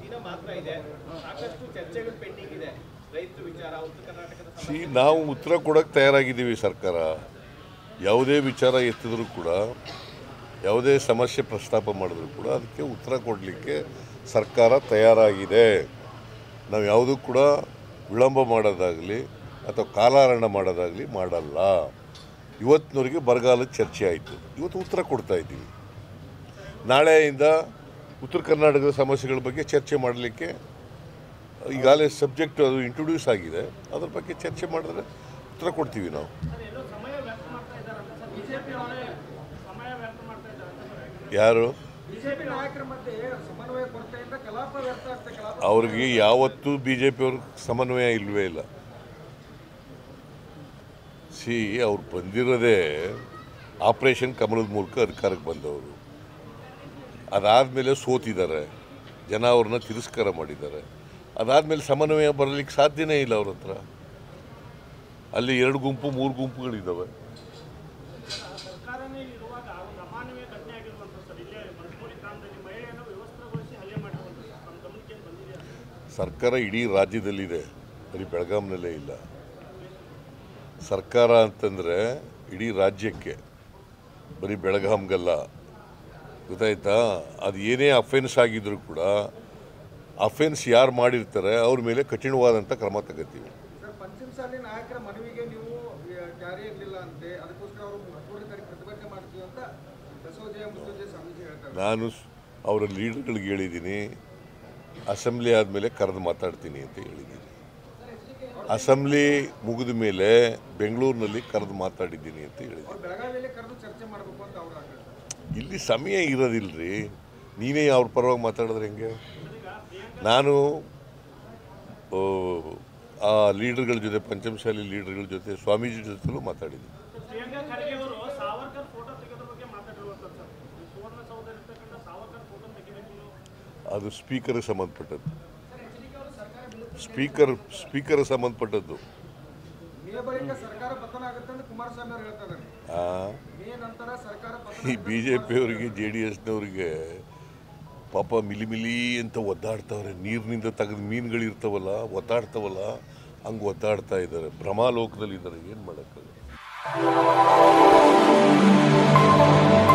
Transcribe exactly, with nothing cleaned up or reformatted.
ನಾವು ಉತ್ತರ ಕೊಡೋಕ್ಕೆ ತಯಾರಾಗಿದ್ದೀವಿ. ಸರ್ಕಾರ ಯಾವುದೇ ವಿಚಾರ ಎತ್ತಿದ್ರೂ ಕೂಡ, ಯಾವುದೇ ಸಮಸ್ಯೆ ಪ್ರಸ್ತಾಪ ಮಾಡಿದ್ರು ಕೂಡ ಅದಕ್ಕೆ ಉತ್ತರ ಕೊಡಲಿಕ್ಕೆ ಸರ್ಕಾರ ತಯಾರಾಗಿದೆ. ನಾವು ಯಾವುದೂ ಕೂಡ ವಿಳಂಬ ಮಾಡೋದಾಗಲಿ ಅಥವಾ ಕಾಲಹರಣ ಮಾಡೋದಾಗಲಿ ಮಾಡಲ್ಲ. ಇವತ್ತಿನವರೆಗೆ ಬರಗಾಲದ ಚರ್ಚೆ ಆಯಿತು, ಇವತ್ತು ಉತ್ತರ ಕೊಡ್ತಾ ಇದ್ದೀವಿ. ನಾಳೆಯಿಂದ ಉತ್ತರ ಕರ್ನಾಟಕದ ಸಮಸ್ಯೆಗಳ ಬಗ್ಗೆ ಚರ್ಚೆ ಮಾಡಲಿಕ್ಕೆ ಈಗಾಗಲೇ ಸಬ್ಜೆಕ್ಟ್ ಅದು ಇಂಟ್ರೊಡ್ಯೂಸ್ ಆಗಿದೆ. ಅದ್ರ ಬಗ್ಗೆ ಚರ್ಚೆ ಮಾಡಿದ್ರೆ ಉತ್ತರ ಕೊಡ್ತೀವಿ ನಾವು. ಯಾರು ಅವ್ರಿಗೆ ಯಾವತ್ತೂ ಬಿ ಜೆ ಪಿಯವ್ರ ಸಮನ್ವಯ ಇಲ್ಲವೇ ಇಲ್ಲ. ಸಿ ಅವ್ರು ಬಂದಿರೋದೇ ಆಪರೇಷನ್ ಕಮಲದ ಮೂಲಕ ಅಧಿಕಾರಕ್ಕೆ ಬಂದವರು. ಅದಾದಮೇಲೆ ಸೋತಿದ್ದಾರೆ, ಜನ ಅವ್ರನ್ನ ತಿರಸ್ಕಾರ ಮಾಡಿದ್ದಾರೆ. ಅದಾದಮೇಲೆ ಸಮನ್ವಯ ಬರಲಿಕ್ಕೆ ಸಾಧ್ಯನೇ ಇಲ್ಲ ಅವ್ರ ಹತ್ರ. ಅಲ್ಲಿ ಎರಡು ಗುಂಪು ಮೂರು ಗುಂಪುಗಳಿದ್ದಾವೆ. ಸರ್ಕಾರ ಇಡೀ ರಾಜ್ಯದಲ್ಲಿದೆ, ಬರೀ ಬೆಳಗಾಂನಲ್ಲೇ ಇಲ್ಲ. ಸರ್ಕಾರ ಅಂತಂದರೆ ಇಡೀ ರಾಜ್ಯಕ್ಕೆ, ಬರೀ ಬೆಳಗಾಂಗಲ್ಲ. ಗೊತ್ತಾಯ್ತಾ? ಅದು ಏನೇ ಅಫೆನ್ಸ್ ಆಗಿದ್ರು ಕೂಡ ಅಫೆನ್ಸ್ ಯಾರು ಮಾಡಿರ್ತಾರೆ ಅವ್ರ ಮೇಲೆ ಕಠಿಣವಾದಂಥ ಕ್ರಮ ತಗೋತೀವಿ. ನಾನು ಅವರ ಲೀಡರ್ಗಳಿಗೆ ಹೇಳಿದ್ದೀನಿ, ಅಸೆಂಬ್ಲಿ ಆದಮೇಲೆ ಕರೆದು ಮಾತಾಡ್ತೀನಿ ಅಂತ ಹೇಳಿದ್ದೀನಿ. ಅಸೆಂಬ್ಲಿ ಮುಗಿದ ಮೇಲೆ ಬೆಂಗಳೂರಿನಲ್ಲಿ ಕರೆದು ಮಾತಾಡಿದ್ದೀನಿ ಅಂತ ಹೇಳಿದ್ದೀನಿ. ಇಲ್ಲಿ ಸಮಯ ಇರೋದಿಲ್ಲರಿ. ನೀನೇ ಅವ್ರ ಪರವಾಗಿ ಮಾತಾಡಿದ್ರೆ ಹೆಂಗೆ? ನಾನು ಆ ಲೀಡರ್ಗಳ ಜೊತೆ, ಪಂಚಮಸಾಲಿ ಲೀಡರ್ಗಳ ಜೊತೆ, ಸ್ವಾಮೀಜಿ ಜೊತೆಲೂ ಮಾತಾಡಿದ್ದೀನಿ. ಅದು ಸ್ಪೀಕರ್ಗೆ ಸಂಬಂಧಪಟ್ಟದ್ದು. ಸ್ಪೀಕರ್ ಸ್ಪೀಕರ್ ಸಂಬಂಧಪಟ್ಟದ್ದು. ಈ ಬಿ ಜೆ ಪಿಯವರಿಗೆ, ಜೆ ಡಿ ಎಸ್ನವ್ರಿಗೆ ಪಾಪ ಮಿಲಿ ಮಿಲಿ ಅಂತ ಒದ್ದಾಡ್ತಾವ್ರೆ. ನೀರಿನಿಂದ ತೆಗೆದು ಮೀನುಗಳಿರ್ತಾವಲ್ಲ, ಒದ್ದಾಡ್ತಾವಲ್ಲ, ಹಂಗೆ ಒದ್ದಾಡ್ತಾ ಇದ್ದಾರೆ. ಭ್ರಮಾಲೋಕದಲ್ಲಿದ್ದಾರೆ. ಏನು ಮಾಡೋಕ್ಕಾಗಲ್ಲ.